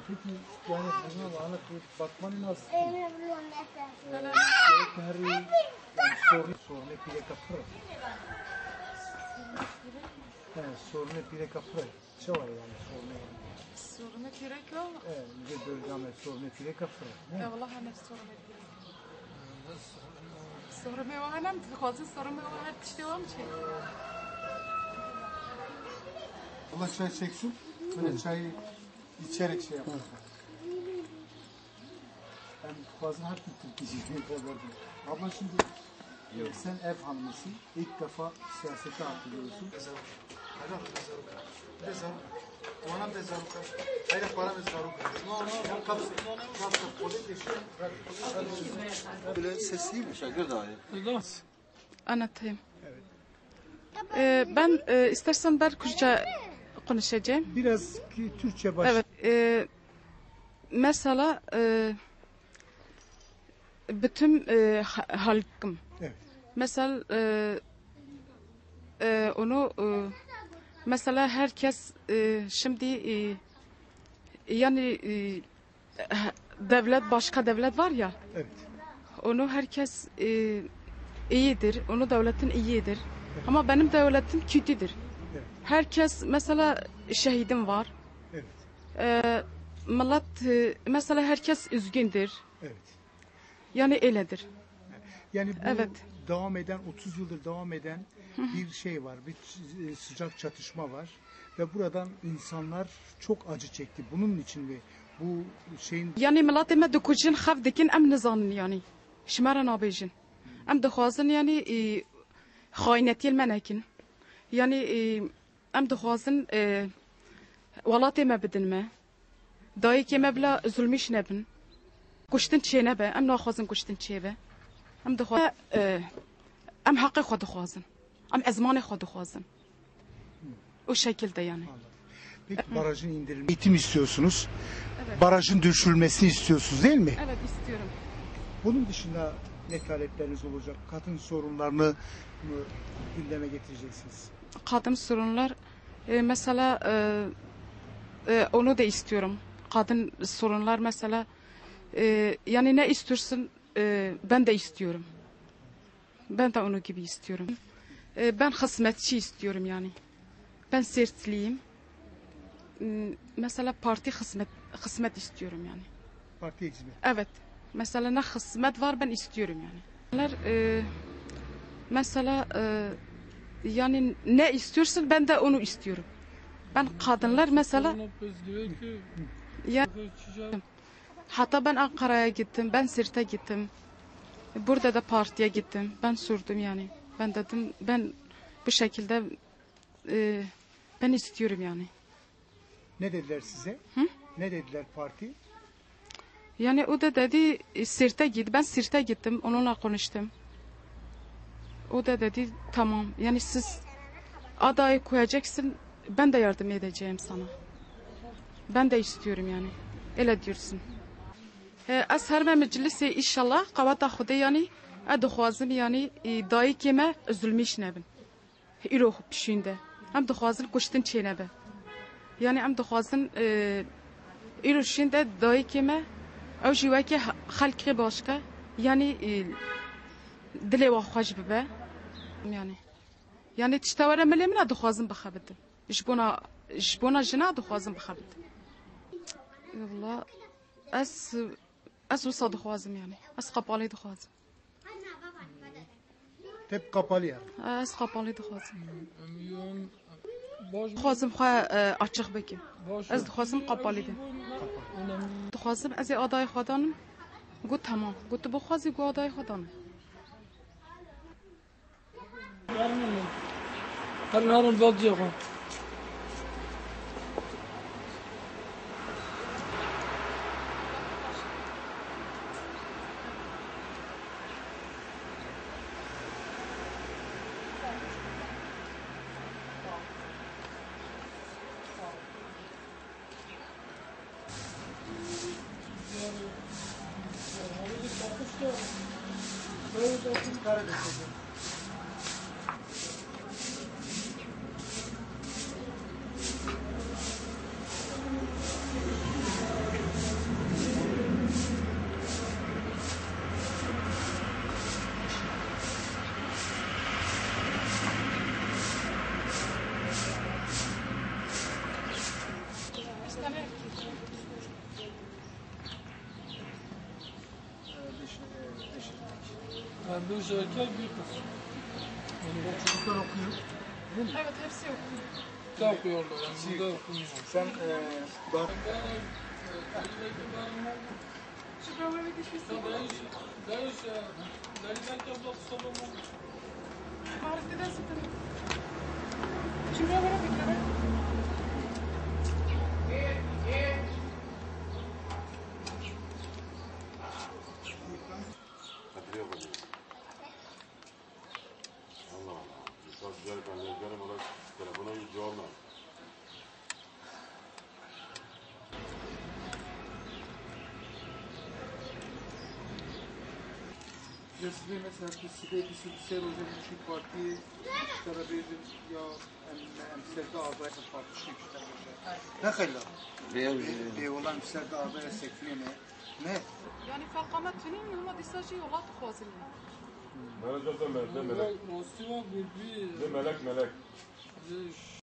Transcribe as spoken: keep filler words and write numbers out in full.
Peki yani buna lanet bir bakmanın nasıl? Eee, Gerek yani sorun sorun pire kapıra. Yani sorun pire kapıra. Şey var yani sorun. Sorun pire ko? Evet, bir bölgeme sorun pire kapıra. Ya vallahi hani sorun pire. Sorun mu var hem tıkazı sorun mu var işte var mı şey? Allah çay çeksin. Böyle çayı içerek şey yapalım. Ben fazla hak ettim diyeceğim kadardı. Abla şimdi yok. Sen ev hanımısın. İlk defa siyasete atılıyorsun. Hayır, bezaruka. Bezaruka. Ona bezaruka. Hayır, para bezaruka. No, no, no. Kapı, kapı, polis işi. Böyle sesliyim. Şakir dahi. Anlatayım. Evet. Ee, ben e, istersen ben Kürtçe konuşacağım. Biraz ki Türkçe baş. Evet. E, mesela e, bütün e, halkım. Evet. Mesela e, e, onu e, mesela herkes e, şimdi e, yani e, devlet başka devlet var ya. Evet. Onu herkes e, iyidir. Onu devletin iyidir. Evet. Ama benim devletim kötüdür. Evet. Herkes mesela şehidim var. Evet. E, millet e, mesela herkes üzgündür. Evet. Yani öyledir. Yani bu Evet. devam eden otuz yıldır devam eden bir şey var. Bir sıcak çatışma var ve buradan insanlar çok acı çekti. Bunun için ve bu şeyin Yani millet eme dokuzun xaf dikin em nizanın yani. Şmara nabejin. Em dixwazin yani e, xainetiyel menekin. Yani e, em dixwazin e, welatê me bidin me. Dayîkê me bila zulmîş nebin. Kuştin çê nebe. Em naxwazin kuştin çê be. Em dixwazin e, em heqê xwe dixwazin. Em ezmanê xwe dixwazin. O şekilde yani. peki barajın indirilmesi. Eğitim istiyorsunuz. Evet. Barajın düşürülmesini istiyorsunuz değil mi? Evet istiyorum. Bunun dışında ne talepleriniz olacak? Kadın sorunlarını mı gündeme getireceksiniz? Kadın sorunlar e, mesela e, e, onu da istiyorum. Kadın sorunlar mesela e, yani ne istiyorsun e, ben de istiyorum. Ben de onu gibi istiyorum. E, ben hizmetçi istiyorum yani. Ben sertliyim. M, Mesela parti hizmet hizmet istiyorum yani. Parti hizmet. Evet. Mesela ne hizmet var ben istiyorum yani. Bunlar, e, mesela e, yani ne istiyorsun ben de onu istiyorum. Ben kadınlar mesela ya, hatta ben Ankara'ya gittim, ben Sirt'e gittim. Burada da partiye gittim. Ben sordum yani. Ben dedim ben bu şekilde e, ben istiyorum yani. Ne dediler size? Hı? Ne dediler parti? Yani o da dedi e, Sirt'e git. Ben Sirt'e gittim. Onunla konuştum. O da dedi tamam. Yani siz adayı koyacaksın. Ben de yardım edeceğim sana. Ben de istiyorum yani. Öyle diyorsun. Az her meclisi inşallah kavata xude yani adxwazim yani dayı keme zulmiş nebin. İro pişinde. Am dxwazim kuştin çenebe. Yani am dxwazim İro şinde dayı keme ev jiwaki halkı başka yani dile wa xoş bibe. Yani yani tiştawara melemna dxwazim bixabidim. Jbona jbona jina dxwazim bixabidim. Vallahi as az وصا دخوازم يعني از قبالي دخوازم Hep kapalı yani. از قبالي دخوازم دخوازم خو açık بكم از دخوازم قبالي دم دخوازم از ادای خدانم گفت تمام گفت بخوازی گو ادای خدانم هر نهار البلد Ben bir şey erkek bir kız. Çocuklar okuyor. Değil mi? Evet hepsi okuyor. Ne yapıyorlar? Yani burada okumuyor. Sen eee daha Şu böyle gitmişsin. Dayış ya. Dayıdan kablo tutalım. Marif'te sıkıntı. Şimdi böyle bekliyorum. Kadir'e bakıyor. Allah Allah. Mesaj güzel ben yazarım olarak telefona bir cevap ver. Ya size mesela ki size bir sürü rozen üçü parti tarafıydı ya emserde ağzaya parti şu işte ne kadar? Bir olan emserde ağzaya sekliğine ne? Yani فالقامات فيني هما ديساجي ولا تخوازني. Melek de melek. De melek. Rostiva bir bir. De melek melek.